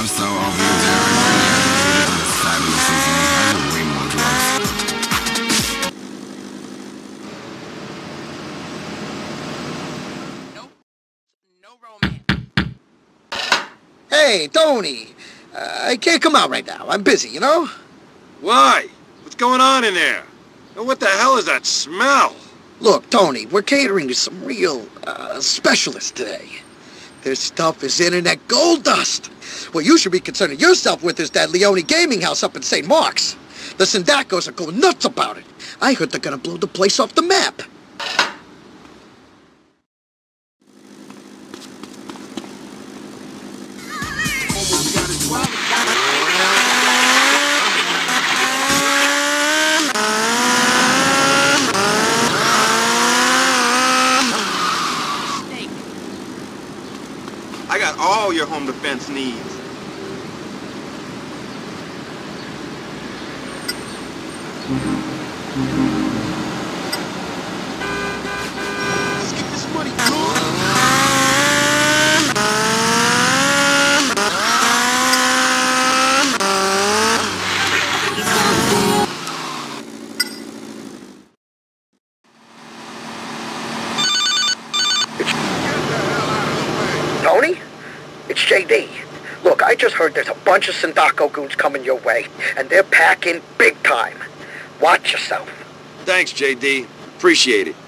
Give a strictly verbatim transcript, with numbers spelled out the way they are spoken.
I'm so over you, Derek. It's fabulous, isn't it? I do way more drugs. Nope. No romance. Hey, Tony. Uh, I can't come out right now. I'm busy, you know? Why? What's going on in there? And what the hell is that smell? Look, Tony, we're catering to some real uh, specialists today. This stuff is internet gold dust. What you should be concerning yourself with is that Leone Gaming House up in Saint Mark's. The Sindacos are going nuts about it. I heard they're gonna blow the place off the map. I got all your home defense needs. Let's get this money, Tony? It's J D. Look, I just heard there's a bunch of Sindaco goons coming your way, and they're packing big time. Watch yourself. Thanks, J D. Appreciate it.